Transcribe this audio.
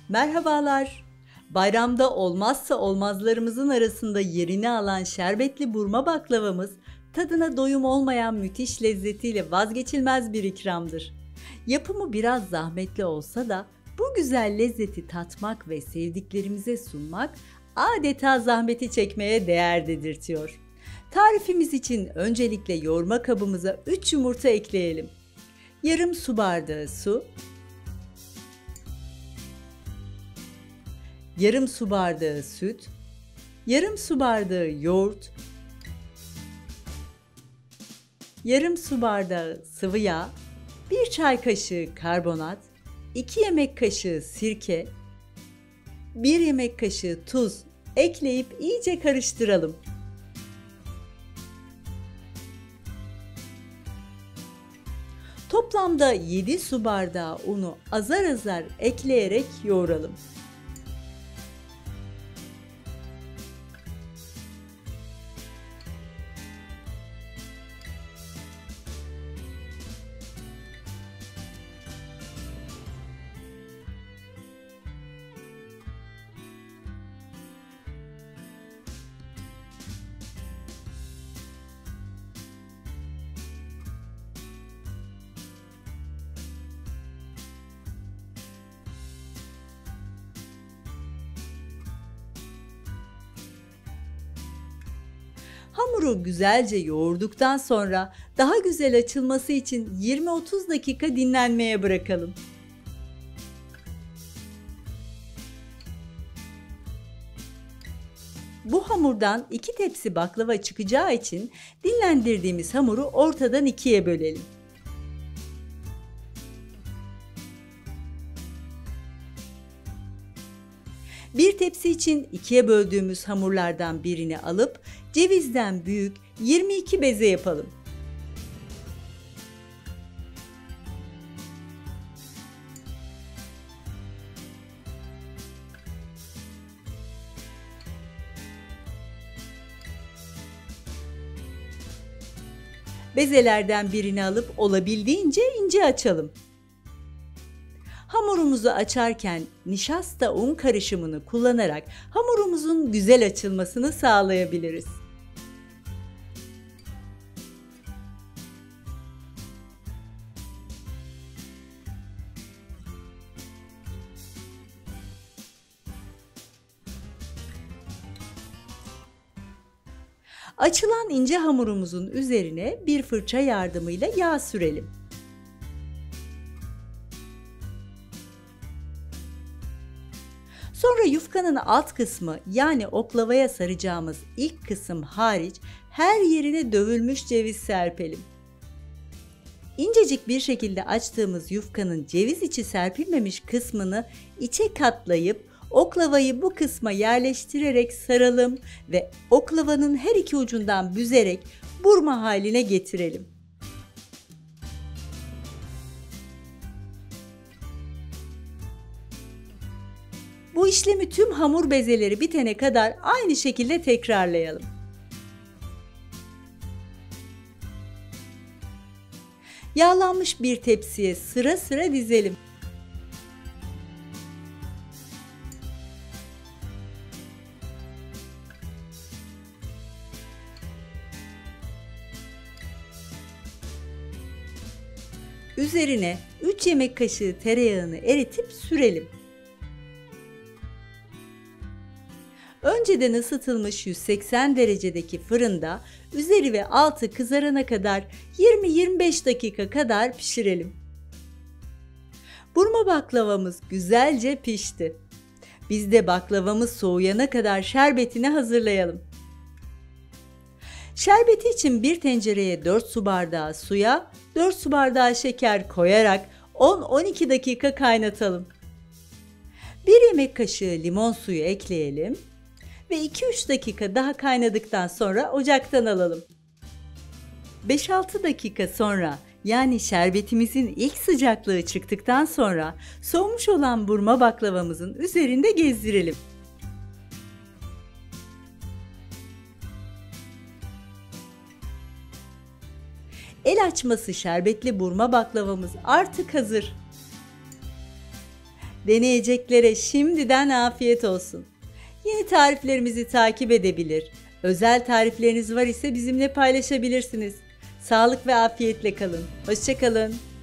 Merhabalar. Bayramda olmazsa olmazlarımızın arasında yerini alan şerbetli burma baklavamız, tadına doyum olmayan müthiş lezzetiyle vazgeçilmez bir ikramdır. Yapımı biraz zahmetli olsa da bu güzel lezzeti tatmak ve sevdiklerimize sunmak adeta zahmeti çekmeye değer dedirtiyor. Tarifimiz için öncelikle yoğurma kabımıza 3 yumurta ekleyelim. Yarım su bardağı su, yarım su bardağı süt, yarım su bardağı yoğurt, yarım su bardağı sıvı yağ, 1 çay kaşığı karbonat, 2 yemek kaşığı sirke, 1 yemek kaşığı tuz ekleyip iyice karıştıralım. Toplamda 7 su bardağı unu azar azar ekleyerek yoğuralım. Hamuru güzelce yoğurduktan sonra daha güzel açılması için 20-30 dakika dinlenmeye bırakalım. Bu hamurdan 2 tepsi baklava çıkacağı için dinlendirdiğimiz hamuru ortadan ikiye bölelim. Bir tepsi için ikiye böldüğümüz hamurlardan birini alıp cevizden büyük 22 beze yapalım. Bezelerden birini alıp olabildiğince ince açalım. Hamurumuzu açarken nişasta un karışımını kullanarak hamurumuzun güzel açılmasını sağlayabiliriz. Açılan ince hamurumuzun üzerine bir fırça yardımıyla yağ sürelim. Sonra yufkanın alt kısmı yani oklavaya saracağımız ilk kısım hariç her yerine dövülmüş ceviz serpelim. İncecik bir şekilde açtığımız yufkanın ceviz içi serpilmemiş kısmını içe katlayıp oklavayı bu kısma yerleştirerek saralım ve oklavanın her iki ucundan büzerek burma haline getirelim. Bu işlemi tüm hamur bezeleri bitene kadar aynı şekilde tekrarlayalım. Yağlanmış bir tepsiye sıra sıra dizelim. Üzerine 3 yemek kaşığı tereyağını eritip sürelim. Önceden ısıtılmış 180 derecedeki fırında üzeri ve altı kızarana kadar 20-25 dakika kadar pişirelim. Burma baklavamız güzelce pişti. Biz de baklavamız soğuyana kadar şerbetini hazırlayalım. Şerbeti için bir tencereye 4 su bardağı suya 4 su bardağı şeker koyarak 10-12 dakika kaynatalım. 1 yemek kaşığı limon suyu ekleyelim ve 2-3 dakika daha kaynadıktan sonra ocaktan alalım. 5-6 dakika sonra yani şerbetimizin ilk sıcaklığı çıktıktan sonra soğumuş olan burma baklavamızın üzerinde gezdirelim. El açması şerbetli burma baklavamız artık hazır. Deneyeceklere şimdiden afiyet olsun. Yeni tariflerimizi takip edebilir, özel tarifleriniz var ise bizimle paylaşabilirsiniz. Sağlık ve afiyetle kalın. Hoşça kalın.